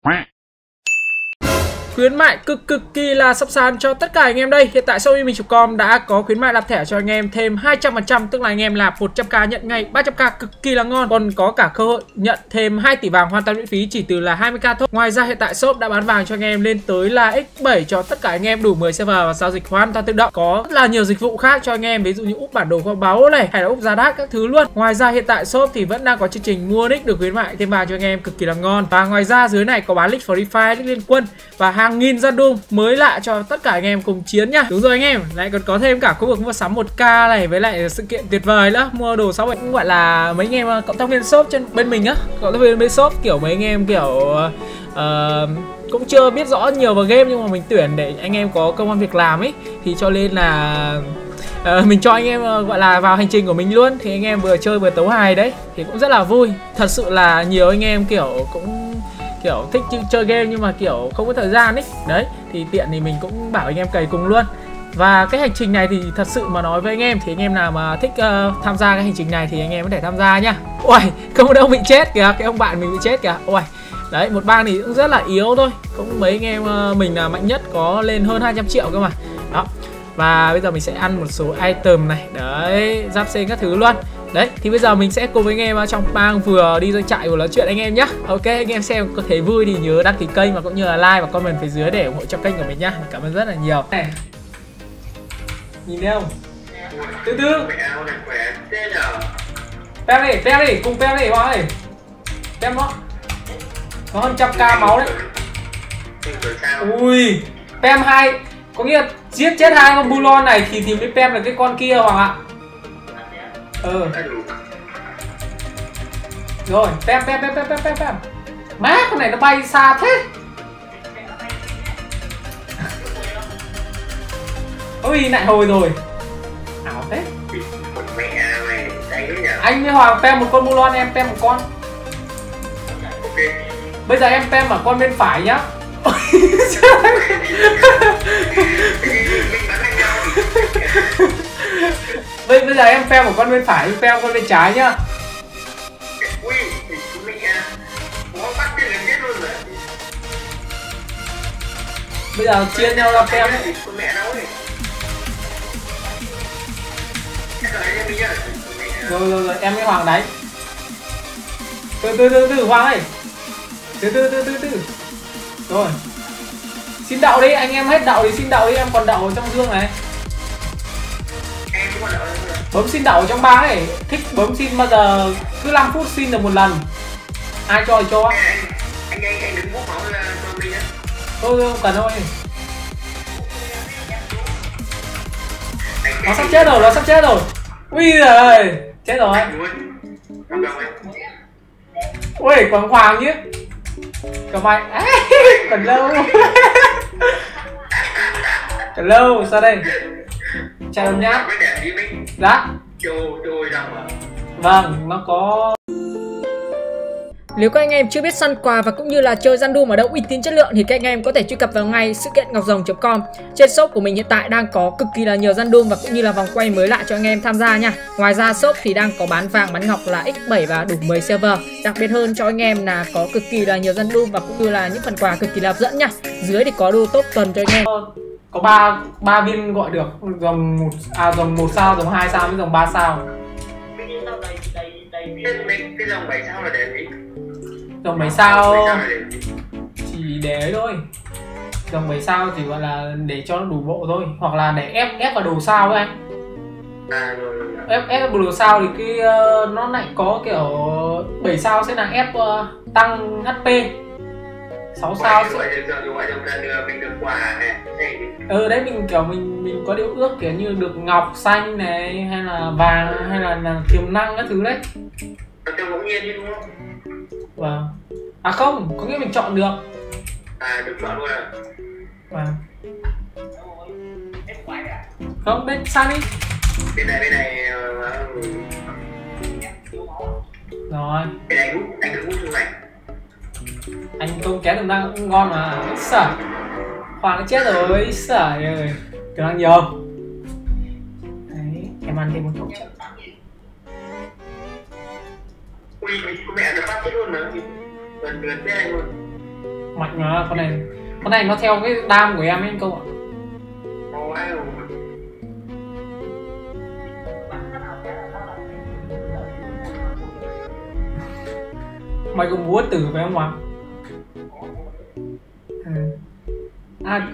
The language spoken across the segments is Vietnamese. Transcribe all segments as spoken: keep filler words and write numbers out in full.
Khuyến mại cực cực kỳ là sắp sàn cho tất cả anh em đây. Hiện tại Shopee mình chấm com đã có khuyến mại nạp thẻ cho anh em thêm hai trăm phần trăm, tức là anh em nạp một trăm k nhận ngay ba trăm k, cực kỳ là ngon. Còn có cả cơ hội nhận thêm hai tỷ vàng hoàn toàn miễn phí chỉ từ là hai mươi k thôi. Ngoài ra hiện tại shop đã bán vàng cho anh em lên tới là x bảy cho tất cả anh em đủ mười server và giao dịch hoàn toàn tự động. Có rất là nhiều dịch vụ khác cho anh em, ví dụ như úp bản đồ kho báu này hay là úp giá đắt các thứ luôn. Ngoài ra hiện tại shop thì vẫn đang có chương trình mua nick được khuyến mại thêm vàng cho anh em, cực kỳ là ngon. Và ngoài ra dưới này có bán nick Free Fire, nick Liên Quân và hàng nghìn gian Doom mới lạ cho tất cả anh em cùng chiến nhá. Đúng rồi anh em, lại còn có thêm cả khu vực mua sắm một k này, với lại sự kiện tuyệt vời nữa. Mua đồ sáu bảy cũng gọi là mấy anh em cộng tác viên shop trên bên mình á, cộng tác viên bên shop kiểu mấy anh em kiểu uh, cũng chưa biết rõ nhiều vào game nhưng mà mình tuyển để anh em có công ăn việc làm ấy, thì cho nên là uh, mình cho anh em uh, gọi là vào hành trình của mình luôn, thì anh em vừa chơi vừa tấu hài đấy thì cũng rất là vui. Thật sự là nhiều anh em kiểu cũng kiểu thích chơi game nhưng mà kiểu không có thời gian ấy. Đấy, thì tiện thì mình cũng bảo anh em cày cùng luôn. Và cái hành trình này thì thật sự mà nói với anh em thì anh em nào mà thích uh, tham gia cái hành trình này thì anh em có thể tham gia nhá. Ôi, không đâu bị chết kìa, cái ông bạn mình bị chết kìa. Ôi, đấy, một bang thì cũng rất là yếu thôi. Cũng mấy anh em uh, mình là mạnh nhất có lên hơn hai trăm triệu cơ mà. Đó. Và bây giờ mình sẽ ăn một số item này. Đấy, giáp sen các thứ luôn. Đấy, thì bây giờ mình sẽ cùng với anh em trong bang vừa đi doanh trại vừa nói chuyện anh em nhé. Ok, anh em xem có thấy vui thì nhớ đăng ký kênh và cũng như là like và comment phía dưới để ủng hộ cho kênh của mình nhá. Cảm ơn rất là nhiều. Này. Nhìn thấy không? Từ từ. Pem đi, Pem đi, cùng Pem đi, Hoàng ơi. Pem nó. Có hơn trăm k máu đấy. Ui, Pem hai, có nghĩa là giết chết hai con Bulon này thì thì mới Pem được cái con kia Hoàng ạ. Ừ. Rồi, Pem Pem Pem Pem Pem Pem Pem. Má, con này nó bay xa thế. Ui, lại hồi rồi. Ảo thế. Anh với Hoàng Pem một con Bulon, em Pem một con. Bây giờ em Pem ở con bên phải nhá. Bây, bây giờ em Pem một con bên phải, Pem con bên trái nhá. Bây giờ chia nhau ra Pem ấy. Rồi rồi rồi, em với Hoàng đánh. Từ từ từ từ Hoàng ơi. Từ từ từ từ từ. Rồi. Xin đậu đi, anh em hết đậu thì xin đậu đi, em còn đậu ở trong dương này. Bấm xin đậu ở trong bang ấy, thích bấm xin bao giờ cứ năm phút xin được một lần. Ai cho thì cho. Anh anh anh đừng bút máu cho mình á. Thôi không cần thôi. Nó sắp chết rồi, nó sắp chết rồi. Ui giời, chết rồi. Ui, còn Hoàng chứ. Còn mày, còn lâu. Còn lâu, sao đây? Chào đồng nhá. Dạ. Vâng, nó có. Nếu các anh em chưa biết săn quà và cũng như là chơi gian Doom ở đâu uy tín chất lượng thì các anh em có thể truy cập vào ngay sự kiện ngọc rồng chấm com. Trên shop của mình hiện tại đang có cực kỳ là nhiều gian Doom và cũng như là vòng quay mới lạ cho anh em tham gia nha. Ngoài ra shop thì đang có bán vàng bán ngọc là x bảy và đủ mười server. Đặc biệt hơn cho anh em là có cực kỳ là nhiều gian Doom và cũng như là những phần quà cực kỳ là hấp dẫn nha. Dưới thì có đồ top tuần cho anh em. Có ba ba viên gọi được, dòng một à dòng một sao, dòng hai sao với dòng ba sao. Cái dòng bảy sao là để gì? Dòng bảy sao chỉ để ấy thôi. Dòng bảy sao chỉ gọi là để cho nó đủ bộ thôi, hoặc là để ép ép vào đồ sao ấy anh. À, rồi, rồi. Ép ép vào đồ sao thì cái uh, nó lại có kiểu bảy sao sẽ là ép uh, tăng hát pê. sáu sao sẽ ừ đấy, mình kiểu mình mình có điều ước kiểu như được ngọc xanh này hay là vàng hay là, là tiềm năng các thứ đấy. Ngẫu nhiên chứ đúng không? Vâng. À không, có nghĩa mình chọn được. À, được chọn luôn à? Vâng. Không, bên sang đi. Bên này, bên này. Rồi. Bên này hút, anh được hút xuống này. Anh không kéo tiềm năng cũng ngon mà. Sợ. Hoàng nó chết rồi, sợ ơi. Tiềm năng nhiều. Đấy, em ăn thêm một khẩu trận. Ui, mẹ nó phát chết luôn mà. Gần gần thế này luôn. Mạnh mà, con này con này nó theo cái đam của em ấy anh Công ạ. Mày có múa tử phải không Hoàng? Ừ. À,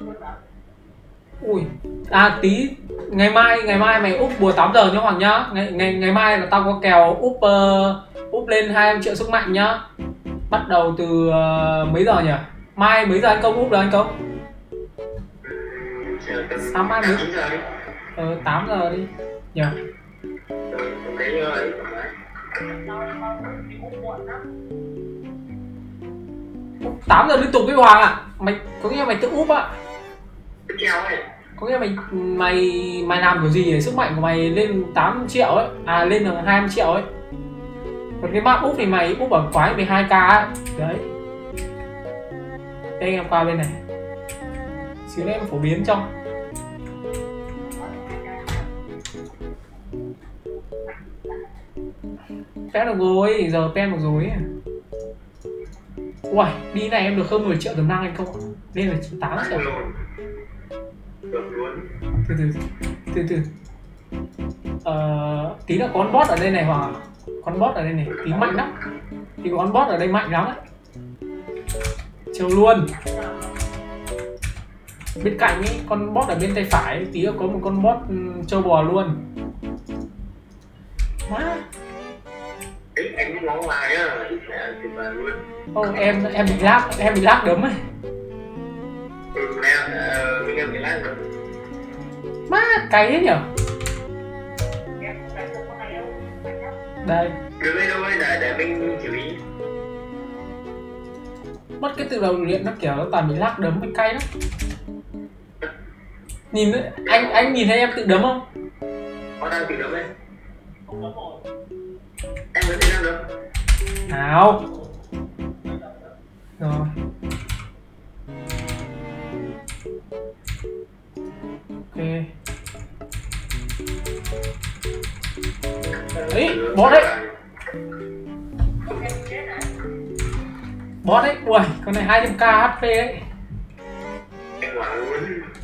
ui, à tí ngày mai ngày mai mày úp bùa tám giờ nhá Hoàng nhá. Ngày ngày ngày mai là tao có kèo úp uh, úp lên hai mươi triệu sức mạnh nhá. Bắt đầu từ uh, mấy giờ nhỉ? Mai mấy giờ anh Công úp được anh Công? Sáng mai mấy? Ờ tám giờ đi nhỉ. tám giờ liên tục với Hoàng ạ. À. Mày có nghĩa mày tự úp ạ. Có nghĩa mày mày mày làm kiểu gì để sức mạnh của mày lên tám triệu ấy, à lên được hai mươi triệu ấy. Còn cái map úp thì mày úp ở quái mười hai k ấy. Đấy. Đây anh em qua bên này. Xíu nữa em phổ biến cho. Pen được rồi, giờ pen được rồi. Uầy, đi này em được hơn mười triệu tiềm năng anh không? Nên là chỉ tám triệu. Từ từ, từ từ. Ờ, tí là có con bot ở đây này Hoàng. Con bot ở đây này, tí mạnh lắm. Tí con bot ở đây mạnh lắm ấy. Chiều luôn. Bên cạnh ấy, con bot ở bên tay phải, tí là có một con bot trâu bò luôn. Má. Anh cũng ngóng ngoài á, tuyệt vời luôn. Ô, em em bị lag, em bị lag đấm ấy. Ừ, em, mình em bị lag rồi. Má, cay thế nhở? Đây. Cứ đây thôi, để, để mình xử lý. Mất cái tự đầu luyện nó kiểu nó toàn bị lag đấm bị cay lắm. Nhìn anh anh nhìn thấy em tự đấm không? Có đang tự đấm đấy. Em vẫn tự đấm được. Nào. Rồi. Ok. Đấy, bot đấy. Bot đấy, ui, con này hai trăm k hát pê ấy. Em quả luôn.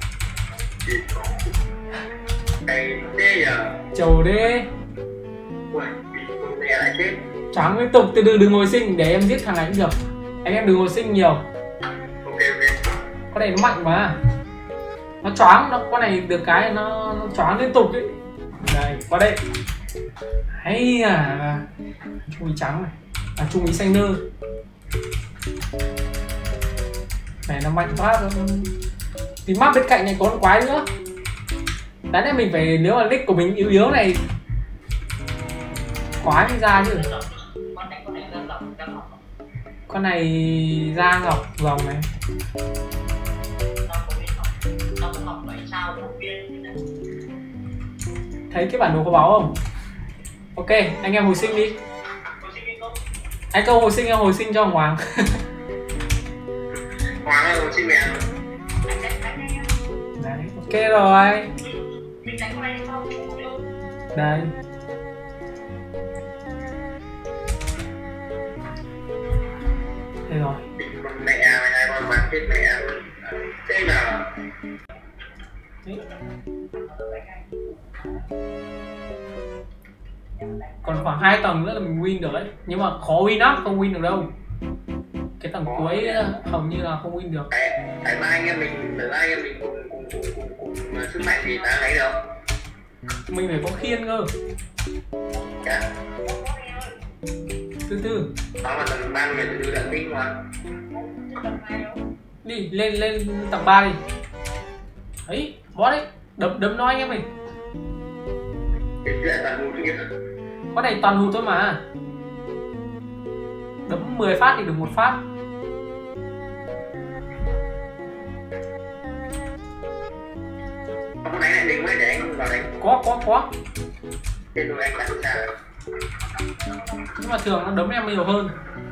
Đây, thế giờ. Chầu đi. Ui, con này lại chết. Choáng liên tục, từ từ đừng hồi sinh để em giết thằng này cũng được. Anh em đừng hồi sinh nhiều. Ok ok. Con này nó mạnh mà. Nó choáng, nó con này được cái nó, nó choáng liên tục ấy. Đây, qua đây. Hay à. Trung ý trắng này. À trung ý xanh nơ. Này nó mạnh quá. Thì map bên cạnh này có con quái nữa. Đáng lẽ mình phải, nếu mà nick của mình yếu yếu này, quái mới ra chứ. Con này da ngọc rồng này. Thấy cái bản đồ có báo không? Ok, anh em hồi sinh đi. Anh câu hồi sinh em hồi sinh cho Hoàng. Hoàng ơi, hồi sinh mẹ. Đấy, ok rồi. Đây. Đây rồi. Mẹ này con bán chết mẹ. Thế là còn khoảng hai tầng nữa là mình win được đấy, nhưng mà khó win lắm, không win được đâu. Cái tầng cuối hầu như là không win được. Tại mai anh em mình, tại mai anh em mình cùng cùng cùng cùng cùng sức mạnh thì ta lấy đâu. Mình phải có khiên cơ. Dạ. Từ từ. Đó là tầng ba người từ từ đợi tinh mà. Đi lên lên tầng ba đi. Ấy, bó đấy, đấm đấm nó anh em mình. Con này toàn hụt thôi mà. Đấm mười phát thì được một phát. Con này lại đỉnh mới để anh vào đánh. Có có có. Thế rồi anh đặt ra. Nhưng mà thường nó đấm em nhiều hơn.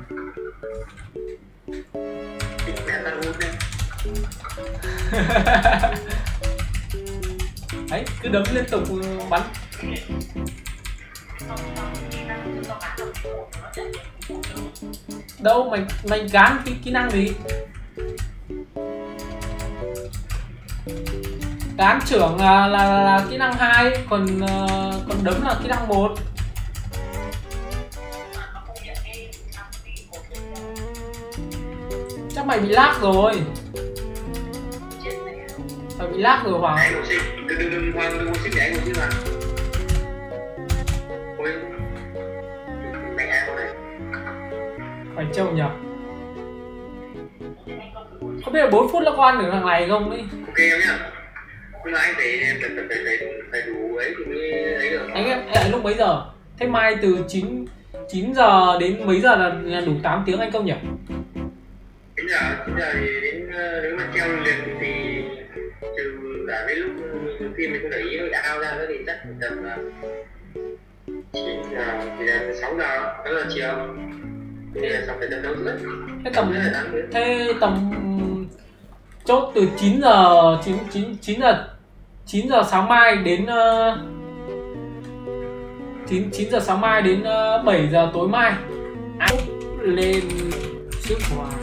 Đấy, cứ đấm liên tục bắn. Đâu mày mày gán cái kỹ năng gì? Gán trưởng là là, là, là kỹ năng hai, còn uh, còn đấm là kỹ năng một. Chắc mày bị lag rồi. Mày bị lag rồi Hoàng. Đừng đừng đừng Hoàng đừng có xích để anh một chứ mà. Ôi. Mẹ em này. Phải trâu nhỉ. Không biết là bốn phút nó có ăn được thằng này không ấy. Ok em nhá. Nhưng mà anh phải phải phải phải phải đủ ấy thì mới ấy được. Anh em lại lúc mấy giờ? Thế mai từ chín chín giờ đến mấy giờ là, là đủ tám tiếng anh không nhỉ? chín giờ chín giờ thì đến nếu mà treo liền thì trừ cả cái lúc khi mình không để ý nó đã ao ra nữa thì chắc tầm chín giờ thì là sáu giờ đó là chiều. Thì là xong phải tầm đâu nữa. Thế tầm thế tầm chốt từ chín giờ chín chín chín giờ chín giờ sáng mai đến uh, chín chín giờ sáng mai đến uh, bảy giờ tối mai. Áp lên sức hòa.